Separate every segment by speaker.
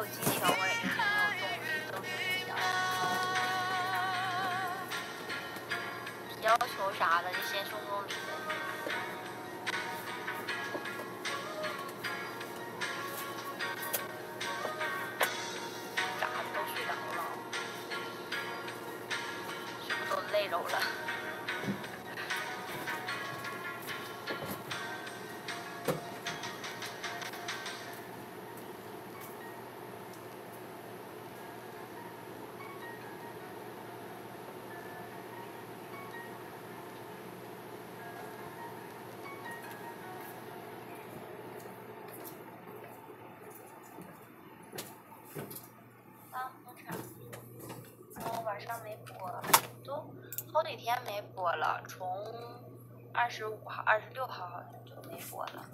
Speaker 1: 有技巧，我也是没有动力，都是这样。要求啥的就先送礼呗。咋的都睡着了？是不是都累着了？晚上没播，都好几天没播了，从25号、26号好像就没播了，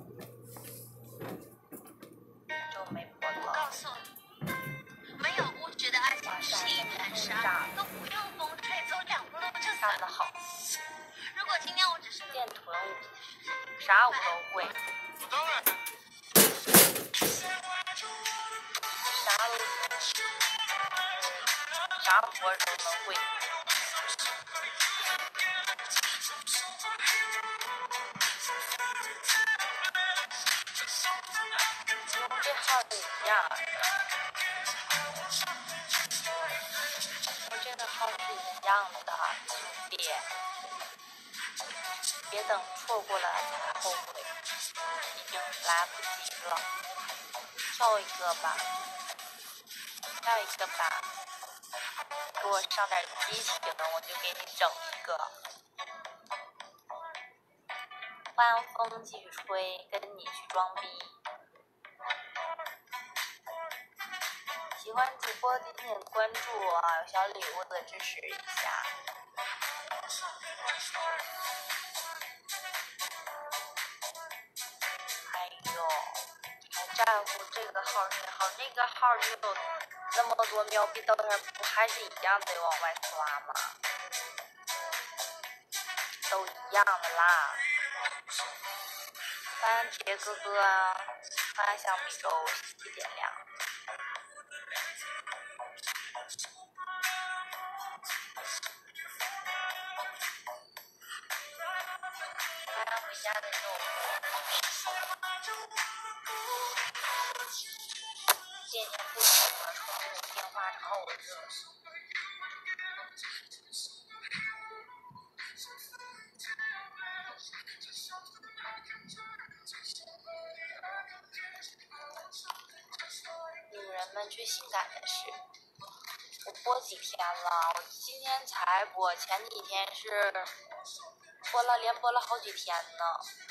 Speaker 1: 就没播了。
Speaker 2: 我告诉你，没有物质的爱情是一盘沙，都不用风吹走2步路就散
Speaker 1: 干得好。
Speaker 2: 如果今天我只是
Speaker 1: 电臀舞，啥舞都会。
Speaker 2: 当然。
Speaker 1: 啥活都能会。这号是一样的，这个号是一样的，别等错过了才后悔，已经来不及了。跳一个吧，给我上点激情，我就给你整一个。晚风继续吹，跟你去装逼。喜欢主播点点关注啊，有小礼物的支持一下。哎呦，还在乎这个号那个号就有那么多喵币照片，不还是一样得往外刷吗？都一样的啦。番茄哥哥啊，发小米粥7点亮。晚上回家的时候，惦念不舍的宠物电话超热。女人们最性感的事，我播几天了？我今天才播，前几天是连播了好几天呢。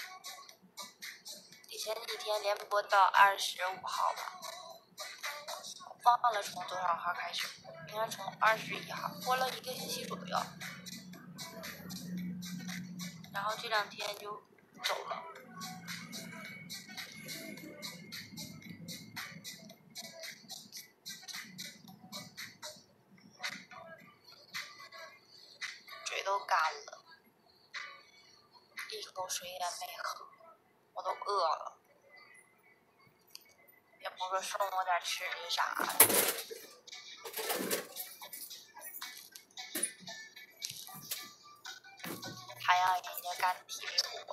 Speaker 1: 前几天连播到25号吧，忘了从多少号开始播，应该从21号，播了1个星期左右。然后这2天就走了。嘴都干了，一口水也没喝，我都饿了。也不是送我点吃的啥的。还让人家干体力活，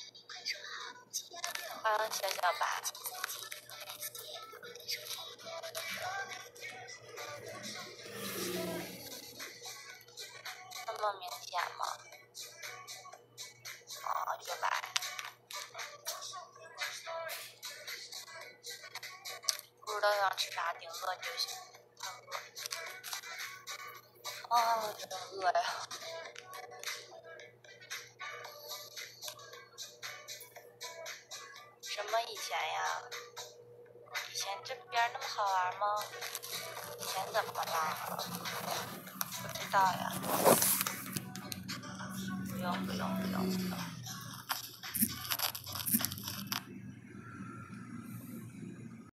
Speaker 1: 还让小白。那么明显吗？啊，小白。不知道想吃啥，顶饿就行。啊，真饿呀！什么以前呀？以前这边那么好玩吗？以前怎么啦？不知道呀。不用。